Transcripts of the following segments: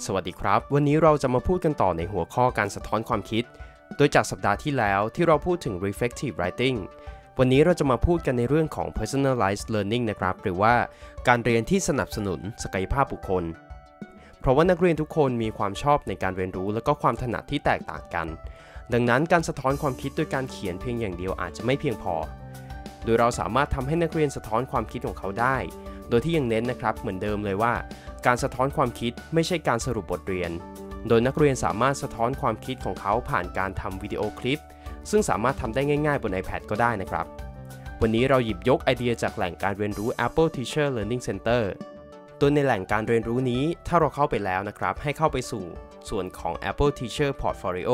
สวัสดีครับวันนี้เราจะมาพูดกันต่อในหัวข้อการสะท้อนความคิดโดยจากสัปดาห์ที่แล้วที่เราพูดถึง reflective writing วันนี้เราจะมาพูดกันในเรื่องของ personalized learning นะครับหรือว่าการเรียนที่สนับสนุนศักยภาพบุคคลเพราะว่านักเรียนทุกคนมีความชอบในการเรียนรู้และก็ความถนัดที่แตกต่างกันดังนั้นการสะท้อนความคิดโดยการเขียนเพียงอย่างเดียวอาจจะไม่เพียงพอโดยเราสามารถทำให้นักเรียนสะท้อนความคิดของเขาได้โดยที่ยังเน้นนะครับเหมือนเดิมเลยว่าการสะท้อนความคิดไม่ใช่การสรุปบทเรียนโดยนักเรียนสามารถสะท้อนความคิดของเขาผ่านการทำวิดีโอคลิปซึ่งสามารถทำได้ง่ายๆบน iPad ก็ได้นะครับวันนี้เราหยิบยกไอเดียจากแหล่งการเรียนรู้ Apple Teacher Learning Center โดยในแหล่งการเรียนรู้นี้ถ้าเราเข้าไปแล้วนะครับให้เข้าไปสู่ส่วนของ Apple Teacher Portfolio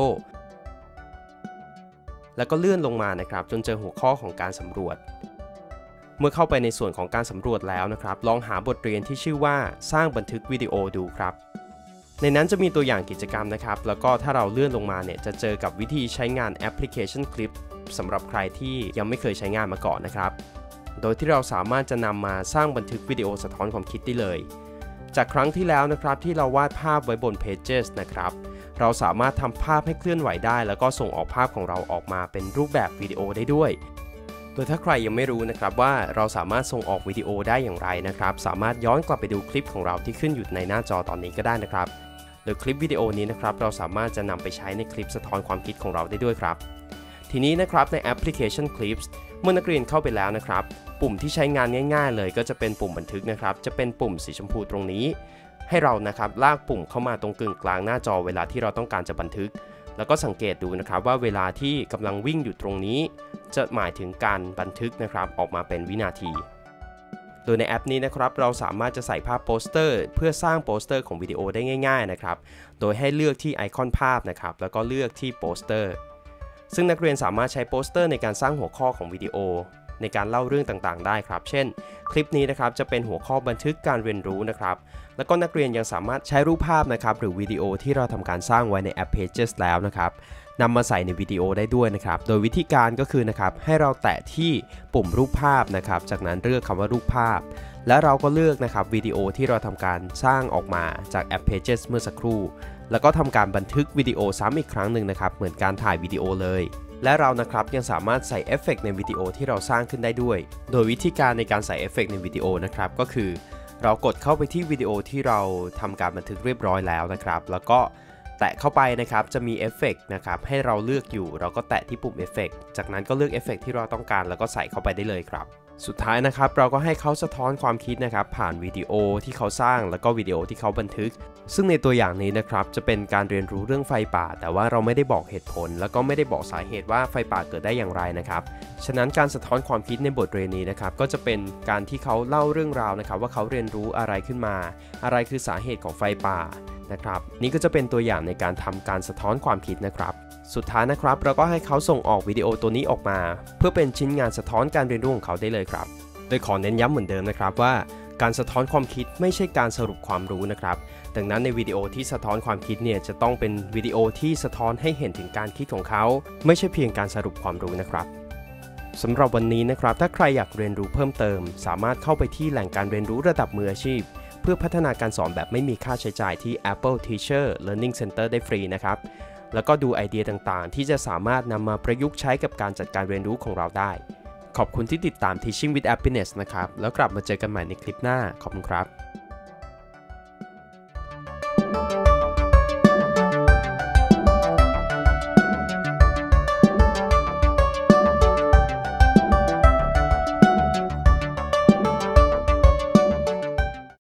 แล้วก็เลื่อนลงมานะครับจนเจอหัวข้อของการสำรวจเมื่อเข้าไปในส่วนของการสำรวจแล้วนะครับลองหาบทเรียนที่ชื่อว่าสร้างบันทึกวิดีโอดูครับในนั้นจะมีตัวอย่างกิจกรรมนะครับแล้วก็ถ้าเราเลื่อนลงมาเนี่ยจะเจอกับวิธีใช้งานแอปพลิเคชันคลิปสำหรับใครที่ยังไม่เคยใช้งานมาก่อนนะครับโดยที่เราสามารถจะนำมาสร้างบันทึกวิดีโอสะท้อนความคิดได้เลยจากครั้งที่แล้วนะครับที่เราวาดภาพไว้บน Pages นะครับเราสามารถทำภาพให้เคลื่อนไหวได้แล้วก็ส่งออกภาพของเราออกมาเป็นรูปแบบวิดีโอได้ด้วยโดยถ้าใครยังไม่รู้นะครับว่าเราสามารถส่งออกวิดีโอได้อย่างไรนะครับสามารถย้อนกลับไปดูคลิปของเราที่ขึ้นอยู่ในหน้าจอตอนนี้ก็ได้นะครับโดยคลิปวิดีโอนี้นะครับเราสามารถจะนำไปใช้ในคลิปสะท้อนความคิดของเราได้ด้วยครับทีนี้นะครับในแอปพลิเคชัน Clips เมื่อนักเรียนเข้าไปแล้วนะครับปุ่มที่ใช้งานง่ายๆเลยก็จะเป็นปุ่มบันทึกนะครับจะเป็นปุ่มสีชมพูตรงนี้ให้เรานะครับลากปุ่มเข้ามาตรงกึ่งกลางหน้าจอเวลาที่เราต้องการจะบันทึกแล้วก็สังเกตดูนะครับว่าเวลาที่กำลังวิ่งอยู่ตรงนี้จะหมายถึงการบันทึกนะครับออกมาเป็นวินาทีโดยในแอปนี้นะครับเราสามารถจะใส่ภาพโปสเตอร์เพื่อสร้างโปสเตอร์ของวิดีโอได้ง่ายๆนะครับโดยให้เลือกที่ไอคอนภาพนะครับแล้วก็เลือกที่โปสเตอร์ซึ่งนักเรียนสามารถใช้โปสเตอร์ในการสร้างหัวข้อของวิดีโอในการเล่าเรื่องต่างๆได้ครับเช่นคลิปนี้นะครับจะเป็นหัวข้อบันทึกการเรียนรู้นะครับแล้วก็นักเรียนยังสามารถใช้รูปภาพนะครับหรือวิดีโอที่เราทำการสร้างไว้ในแอป Pages แล้วนะครับนำมาใส่ในวิดีโอได้ด้วยนะครับโดยวิธีการก็คือนะครับให้เราแตะที่ปุ่มรูปภาพนะครับจากนั้นเลือกคำว่ารูปภาพแล้วเราก็เลือกนะครับวิดีโอที่เราทำการสร้างออกมาจากแอป Pages เมื่อสักครู่แล้วก็ทำการบันทึกวิดีโอซ้ำอีกครั้งหนึ่งนะครับเหมือนการถ่ายวิดีโอเลยและเรานะครับยังสามารถใส่เอฟเฟกต์ในวิดีโอที่เราสร้างขึ้นได้ด้วยโดยวิธีการในการใส่เอฟเฟกต์ในวิดีโอนะครับก็คือเรากดเข้าไปที่วิดีโอที่เราทำการบันทึกเรียบร้อยแล้วนะครับแล้วก็แตะเข้าไปนะครับจะมีเอฟเฟกต์นะครับให้เราเลือกอยู่เราก็แตะที่ปุ่มเอฟเฟกต์จากนั้นก็เลือกเอฟเฟกต์ที่เราต้องการแล้วก็ใส่เข้าไปได้เลยครับสุดท้ายนะครับเราก็ให้เขาสะท้อนความคิดนะครับผ่านวิดีโอที่เขาสร้างแล้วก็วิดีโอที่เขาบันทึกซึ่งในตัวอย่างนี้นะครับจะเป็นการเรียนรู้เรื่องไฟป่าแต่ว่าเราไม่ได้บอกเหตุผลแล้วก็ไม่ได้บอกสาเหตุว่าไฟป่าเกิดได้อย่างไรนะครับฉะนั้นการสะท้อนความคิดในบทเรียนนี้นะครับก็จะเป็นการที่เขาเล่าเรื่องราวนะครับว่าเขาเรียนรู้อะไรขึ้นมาอะไรคือสาเหตุของไฟป่านะครับนี่ก็จะเป็นตัวอย่างในการทำการสะท้อนความคิดนะครับสุดท้ายนะครับเราก็ให้เขาส่งออกวิดีโอตัวนี้ออกมาเพื่อเป็นชิ้นงานสะท้อนการเรียนรู้ของเขาได้เลยครับโดยขอเน้นย้ำเหมือนเดิมนะครับว่าการสะท้อนความคิดไม่ใช่การสรุปความรู้นะครับดังนั้นในวิดีโอที่สะท้อนความคิดเนี่ยจะต้องเป็นวิดีโอที่สะท้อนให้เห็นถึงการคิดของเขาไม่ใช่เพียงการสรุปความรู้นะครับสำหรับวันนี้นะครับถ้าใครอยากเรียนรู้เพิ่มเติมสามารถเข้าไปที่แหล่งการเรียนรู้ระดับมืออาชีพเพื่อพัฒนาการสอนแบบไม่มีค่าใช้จ่ายที่ Apple Teacher Learning Center ได้ฟรีนะครับแล้วก็ดูไอเดียต่างๆที่จะสามารถนำมาประยุกต์ใช้กับการจัดการเรียนรู้ของเราได้ขอบคุณที่ติดตาม Teaching with Happiness นะครับแล้วกลับมาเจอกันใหม่ในคลิปหน้าขอบคุณครับ